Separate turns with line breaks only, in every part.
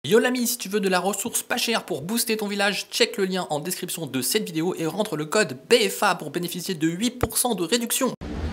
Yo l'ami, si tu veux de la ressource pas chère pour booster ton village, check le lien en description de cette vidéo et rentre le code BFA pour bénéficier de 8% de réduction.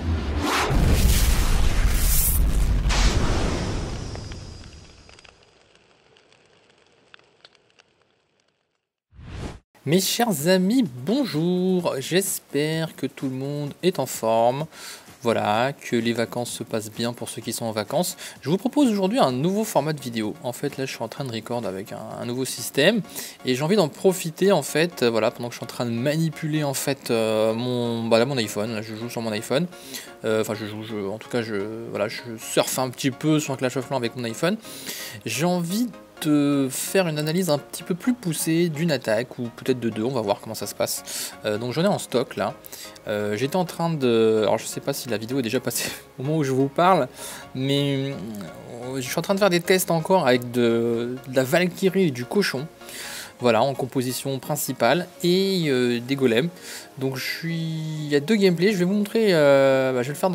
Mes chers amis, bonjour, j'espère que tout le monde est en forme. Voilà, que les vacances se passent bien pour ceux qui sont en vacances. Je vous propose aujourd'hui un nouveau format de vidéo. En fait, là, je suis en train de record avec un nouveau système et j'ai envie d'en profiter en fait, voilà, pendant que je suis en train de manipuler en fait mon iPhone. Là, je joue sur mon iPhone. Enfin, en tout cas, voilà, je surfe un petit peu sur Clash of Clans avec mon iPhone. J'ai envie de faire une analyse un petit peu plus poussée d'une attaque ou peut-être de deux, on va voir comment ça se passe. Donc j'en ai en stock là. J'étais en train de... Alors je sais pas si la vidéo est déjà passée au moment où je vous parle, mais je suis en train de faire des tests encore avec de la Valkyrie et du cochon. Voilà, en composition principale et des golems. Donc il y a deux gameplays, je vais vous montrer, je vais le faire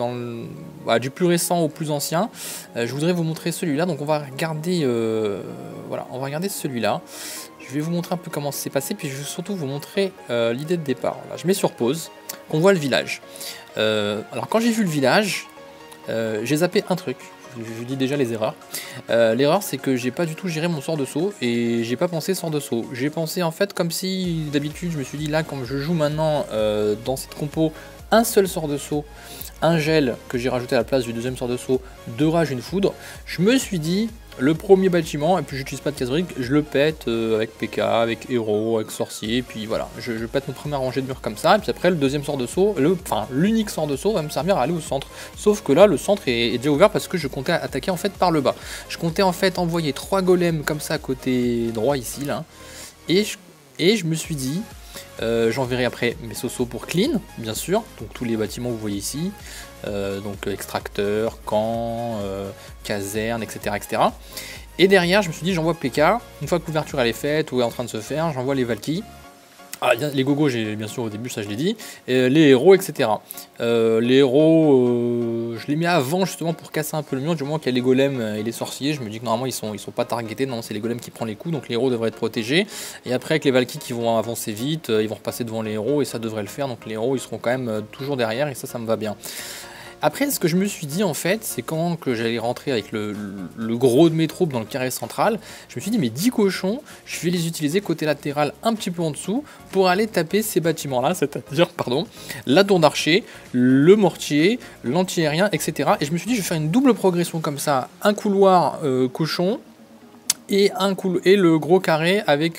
du plus récent au plus ancien. Je voudrais vous montrer celui-là, donc on va regarder, voilà, on va regarder celui-là. Je vais vous montrer un peu comment ça s'est passé, puis je vais surtout vous montrer l'idée de départ. Là, je mets sur pause, qu'on voit le village. Alors quand j'ai vu le village, j'ai zappé un truc. Je dis déjà les erreurs. L'erreur, c'est que j'ai pas du tout géré mon sort de saut et j'ai pas pensé sort de saut. J'ai pensé en fait comme si d'habitude je me suis dit là, quand je joue maintenant dans cette compo, un seul sort de saut, un gel que j'ai rajouté à la place du deuxième sort de saut, deux rages, une foudre. Je me suis dit, le premier bâtiment, et puis j'utilise pas de casse-briques, je le pète avec PK, avec héros, avec sorcier, et puis voilà, je pète mon premier rangée de murs comme ça, et puis après le deuxième sort de saut, l'unique sort de saut va me servir à aller au centre. Sauf que là, le centre est déjà ouvert parce que je comptais attaquer en fait par le bas. Je comptais en fait envoyer 3 golems comme ça côté droit ici, là, et je me suis dit, j'enverrai après mes sosos pour clean, bien sûr, donc tous les bâtiments que vous voyez ici, donc extracteur, camp, caserne, etc., etc. Et derrière, je me suis dit, j'envoie PK, une fois que l'ouverture elle est faite ou est en train de se faire, j'envoie les Valkyries. Ah, les gogos, j'ai bien sûr au début, ça je l'ai dit, et les héros, etc. Les héros, je les mets avant justement pour casser un peu le mur, du moment qu'il y a les golems et les sorciers, je me dis que normalement ils sont pas targetés, non c'est les golems qui prennent les coups, donc les héros devraient être protégés, et après avec les Valkyries qui vont avancer vite, ils vont repasser devant les héros, et ça devrait le faire, donc les héros ils seront quand même toujours derrière, et ça me va bien. Après, ce que je me suis dit en fait, c'est quand que j'allais rentrer avec le gros de mes troupes dans le carré central, je me suis dit mes 10 cochons, je vais les utiliser côté latéral un petit peu en dessous pour aller taper ces bâtiments-là, c'est-à-dire, pardon, la tour d'archer, le mortier, l'anti-aérien, etc. Et je me suis dit, je vais faire une double progression comme ça, un couloir cochon, et le gros carré avec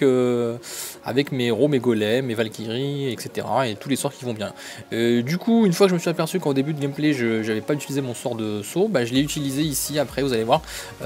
mes héros, mes golems, mes Valkyries, etc. et tous les sorts qui vont bien. Du coup, une fois que je me suis aperçu qu'au début de gameplay je n'avais pas utilisé mon sort de saut, bah, je l'ai utilisé ici après, vous allez voir,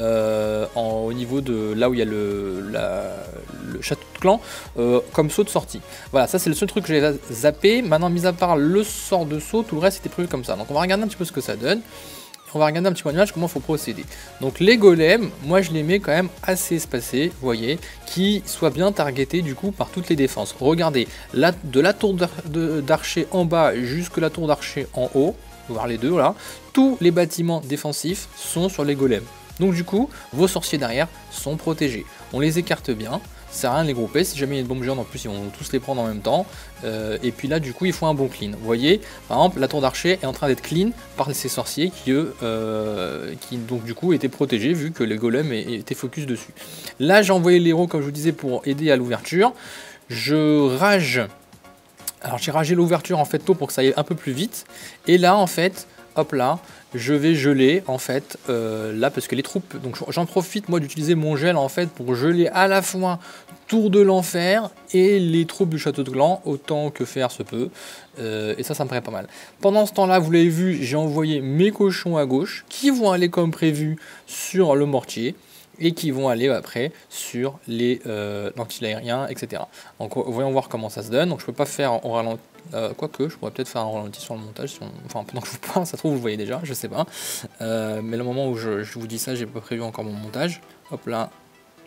au niveau de là où il y a le château de clan, comme saut de sortie. Voilà, ça c'est le seul truc que j'ai zappé. Maintenant, mis à part le sort de saut, tout le reste était prévu comme ça. Donc on va regarder un petit peu ce que ça donne. On va regarder un petit peu l'image, comment il faut procéder. Donc les golems, moi je les mets quand même assez espacés, vous voyez, qui soient bien targetés du coup par toutes les défenses. Regardez, de la tour d'archer en bas jusque la tour d'archer en haut, on va voir les deux là, tous les bâtiments défensifs sont sur les golems. Donc du coup, vos sorciers derrière sont protégés. On les écarte bien. Ça sert à rien de les grouper, si jamais il y a une bombe géante en plus ils vont tous les prendre en même temps, et puis là du coup il faut un bon clean. Vous voyez, par exemple la tour d'archer est en train d'être clean par ces sorciers qui eux, qui donc du coup étaient protégés vu que les golems étaient focus dessus. Là j'ai envoyé les héros comme je vous disais pour aider à l'ouverture, je rage, alors j'ai ragé l'ouverture en fait tôt pour que ça aille un peu plus vite, et là en fait, hop là, je vais geler en fait là parce que les troupes, donc j'en profite moi d'utiliser mon gel en fait pour geler à la fois Tour de l'Enfer et les troupes du château de clan autant que faire se peut, et ça me paraît pas mal. Pendant ce temps là, vous l'avez vu, j'ai envoyé mes cochons à gauche qui vont aller comme prévu sur le mortier et qui vont aller après sur les anti-aériens, etc. Donc voyons voir comment ça se donne. Donc je peux pas faire en ralenti, quoique je pourrais peut-être faire un ralenti sur le montage, enfin pendant que je vous parle, ça se trouve vous le voyez déjà, je sais pas. Mais le moment où je vous dis ça, j'ai pas prévu encore mon montage. Hop là,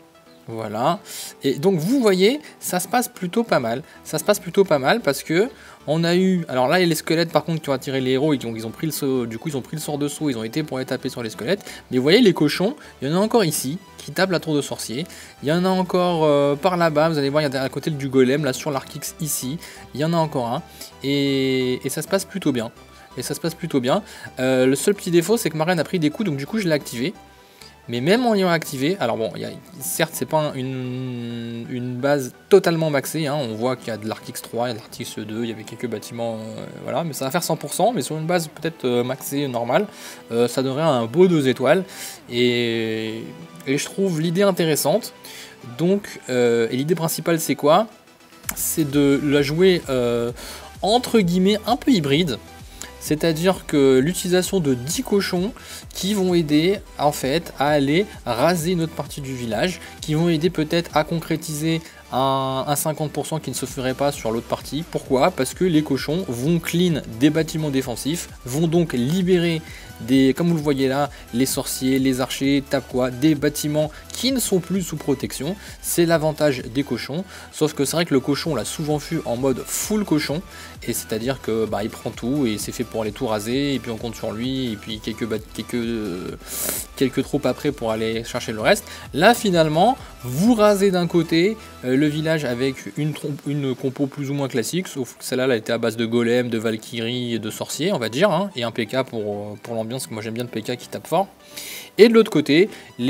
Voilà. Et donc vous voyez, ça se passe plutôt pas mal. Ça se passe plutôt pas mal parce que on a eu... Alors là, il y a les squelettes par contre qui ont attiré les héros et ils ont pris le saut. Du coup, ils ont pris le sort de saut, ils ont été pour les taper sur les squelettes. Mais vous voyez les cochons, il y en a encore ici qui tapent la tour de sorcier. Il y en a encore par là-bas, vous allez voir, il y a à côté du golem, là sur l'Arkix ici. Il y en a encore un. Et ça se passe plutôt bien. Le seul petit défaut, c'est que ma reine a pris des coups, donc du coup, je l'ai activé. Mais même en l'ayant activé, alors bon, certes c'est pas une base totalement maxée, hein, on voit qu'il y a de l'Arkix 3, il y a de l'Arkix 2, il y avait quelques bâtiments, voilà, mais ça va faire 100%, mais sur une base peut-être maxée, normale, ça donnerait un beau 2 étoiles, et je trouve l'idée intéressante, donc, et l'idée principale c'est quoi? C'est de la jouer entre guillemets un peu hybride. C'est-à-dire que l'utilisation de 10 cochons qui vont aider en fait à aller raser une autre partie du village, qui vont aider peut-être à concrétiser un 50% qui ne se ferait pas sur l'autre partie. Pourquoi? Parce que les cochons vont clean des bâtiments défensifs, vont donc libérer comme vous le voyez là, les sorciers, les archers, tape quoi, des bâtiments qui ne sont plus sous protection. C'est l'avantage des cochons, sauf que c'est vrai que le cochon on l'a souvent vu en mode full cochon, et c'est-à-dire que il prend tout et c'est fait pour aller tout raser, et puis on compte sur lui, et puis quelques troupes après pour aller chercher le reste. Là finalement, vous rasez d'un côté le village avec une compo plus ou moins classique, sauf que celle-là elle était à base de golem, de valkyrie et de sorciers on va dire, hein, et un PK pour l'ambiance, parce que moi j'aime bien le PK qui tape fort. Et de l'autre côté,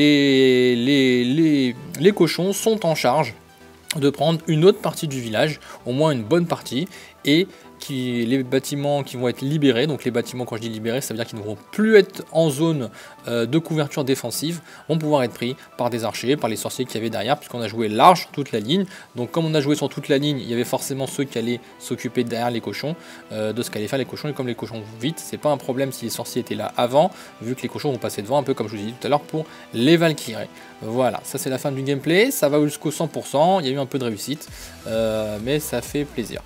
les cochons sont en charge de prendre une autre partie du village, au moins une bonne partie, et les bâtiments qui vont être libérés, donc les bâtiments quand je dis libérés, ça veut dire qu'ils ne vont plus être en zone de couverture défensive, vont pouvoir être pris par des archers, par les sorciers qu'il y avait derrière, puisqu'on a joué large sur toute la ligne. Donc comme on a joué sur toute la ligne, il y avait forcément ceux qui allaient s'occuper derrière les cochons, de ce qu'allaient faire les cochons, et comme les cochons vont vite, c'est pas un problème si les sorciers étaient là avant, vu que les cochons vont passer devant, un peu comme je vous ai dit tout à l'heure pour les valkyries. Voilà, ça c'est la fin du gameplay, ça va jusqu'au 100%, il y a eu un peu de réussite, mais ça fait plaisir.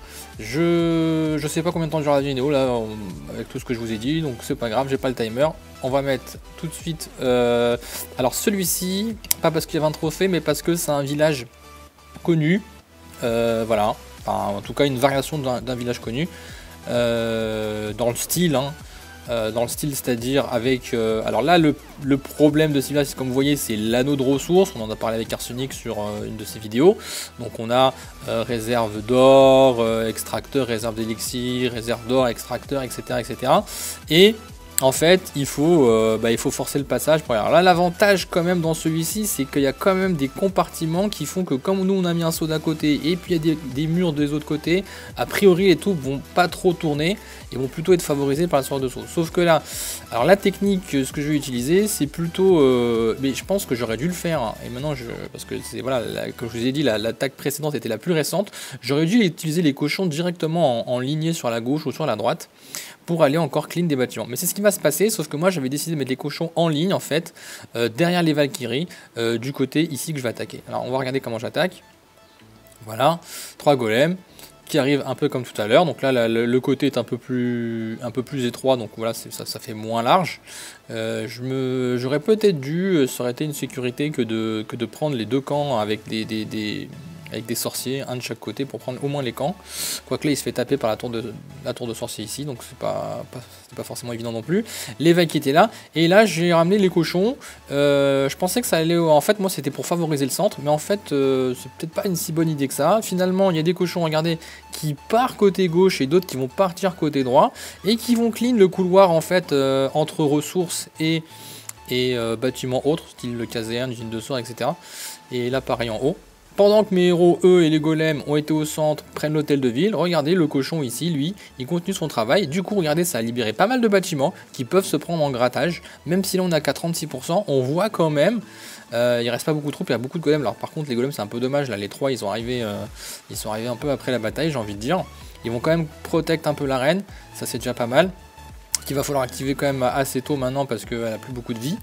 Je sais pas combien de temps durera la vidéo là, avec tout ce que je vous ai dit, donc c'est pas grave, j'ai pas le timer. On va mettre tout de suite, alors celui-ci, pas parce qu'il y avait un trophée, mais parce que c'est un village connu, voilà, enfin, en tout cas une variation d'un village connu, dans le style, hein. C'est-à-dire avec... alors là, le problème de ce village, comme vous voyez, c'est l'anneau de ressources. On en a parlé avec Arsenic sur une de ses vidéos. Donc on a réserve d'or, extracteur, réserve d'élixir, réserve d'or, extracteur, etc., etc. Et en fait, il faut forcer le passage. Alors là, l'avantage quand même dans celui-ci, c'est qu'il y a quand même des compartiments qui font que comme nous, on a mis un saut d'un côté et puis il y a des murs des autres côtés, a priori, les troupes vont pas trop tourner et vont plutôt être favorisées par la sorte de saut. Sauf que là, alors la technique, ce que je vais utiliser, c'est plutôt... mais je pense que j'aurais dû le faire. Hein, et maintenant, parce que c'est voilà, comme je vous ai dit, l'attaque précédente était la plus récente. J'aurais dû utiliser les cochons directement en lignée sur la gauche ou sur la droite, pour aller encore clean des bâtiments. Mais c'est ce qui va se passer, sauf que moi j'avais décidé de mettre les cochons en ligne en fait, derrière les Valkyries, du côté ici que je vais attaquer. Alors on va regarder comment j'attaque. Voilà, 3 golems qui arrivent un peu comme tout à l'heure. Donc là le côté est un peu plus étroit, donc voilà, ça fait moins large. J'aurais peut-être dû, ça aurait été une sécurité que de prendre les deux camps avec avec des sorciers, un de chaque côté pour prendre au moins les camps. Quoique là il se fait taper par la tour de sorcier ici, donc c'est pas forcément évident non plus. L'évêque qui était là, et là j'ai ramené les cochons. Je pensais que ça allait, en fait moi c'était pour favoriser le centre, mais en fait c'est peut-être pas une si bonne idée que ça. Finalement il y a des cochons, regardez, qui partent côté gauche et d'autres qui vont partir côté droit, et qui vont clean le couloir en fait entre ressources et bâtiments autres, style le caserne, usine de sort, etc. Et là pareil en haut. Pendant que mes héros, eux, et les golems ont été au centre, prennent l'hôtel de ville, regardez, le cochon ici, lui, il continue son travail. Du coup, regardez, ça a libéré pas mal de bâtiments qui peuvent se prendre en grattage. Même si là, on a qu'à 36%, on voit quand même, il reste pas beaucoup de troupes, il y a beaucoup de golems. Alors par contre, les golems, c'est un peu dommage, là, les trois, ils sont arrivés un peu après la bataille, j'ai envie de dire. Ils vont quand même protect un peu l'arène, ça c'est déjà pas mal. Qu'il va falloir activer quand même assez tôt maintenant parce qu'elle a plus beaucoup de vie.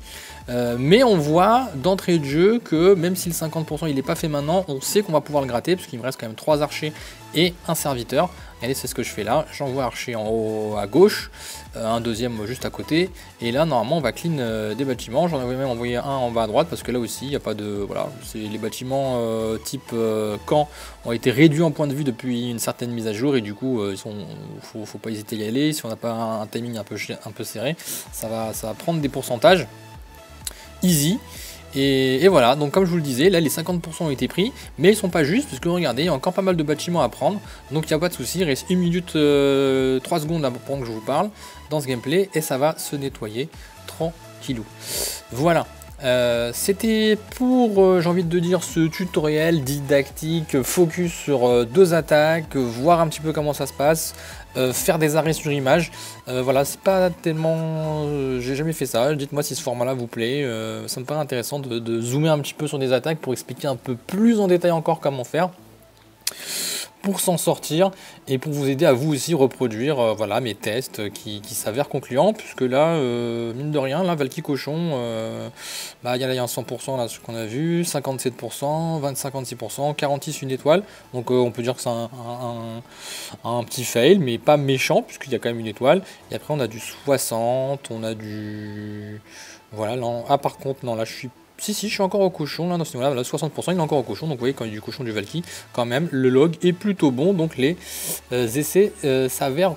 Mais on voit d'entrée de jeu que même si le 50% il n'est pas fait maintenant, on sait qu'on va pouvoir le gratter, parce qu'il me reste quand même 3 archers et un serviteur. Allez, c'est ce que je fais là, j'envoie archer en haut à gauche, un deuxième juste à côté, et là normalement on va clean des bâtiments. J'en avais même envoyé un en bas à droite, parce que là aussi il n'y a pas de... Voilà, les bâtiments type camp ont été réduits en point de vue depuis une certaine mise à jour, et du coup faut pas hésiter à y aller. Si on n'a pas un timing un peu serré, ça va prendre des pourcentages easy. Et voilà, donc comme je vous le disais, là les 50% ont été pris, mais ils sont pas justes, parce que regardez, il y a encore pas mal de bâtiments à prendre, donc il n'y a pas de souci. Il reste 1 minute 3 secondes là pendant que je vous parle dans ce gameplay, et ça va se nettoyer tranquillou. Voilà. C'était pour, j'ai envie de dire, ce tutoriel didactique, focus sur 2 attaques, voir un petit peu comment ça se passe, faire des arrêts sur image. Voilà, c'est pas tellement... j'ai jamais fait ça, dites-moi si ce format-là vous plaît, ça me paraît intéressant de zoomer un petit peu sur des attaques pour expliquer un peu plus en détail encore comment faire pour s'en sortir et pour vous aider à vous aussi reproduire voilà, mes tests qui s'avèrent concluants, puisque là, mine de rien, là, Valky Cochon, il y a un 100% là, ce qu'on a vu, 57%, 56%, 46 une étoile, donc on peut dire que c'est un petit fail, mais pas méchant, puisqu'il y a quand même une étoile, et après on a du 60, on a du... Voilà, là, ah par contre, non, là je suis... Si, je suis encore au cochon, là, dans ce niveau-là, là, 60%, il est encore au cochon, donc vous voyez, quand il y a du cochon du Valky, quand même, le log est plutôt bon, donc les essais s'avèrent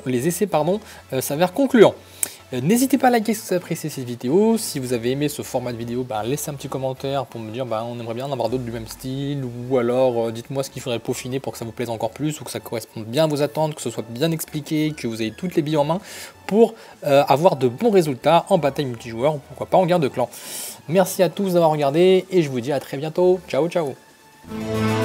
concluants. N'hésitez pas à liker si vous avez apprécié cette vidéo. Si vous avez aimé ce format de vidéo, laissez un petit commentaire pour me dire on aimerait bien en avoir d'autres du même style, ou alors dites-moi ce qu'il faudrait peaufiner pour que ça vous plaise encore plus, ou que ça corresponde bien à vos attentes, que ce soit bien expliqué, que vous ayez toutes les billes en main pour avoir de bons résultats en bataille multijoueur, ou pourquoi pas en guerre de clan. Merci à tous d'avoir regardé et je vous dis à très bientôt. Ciao ciao.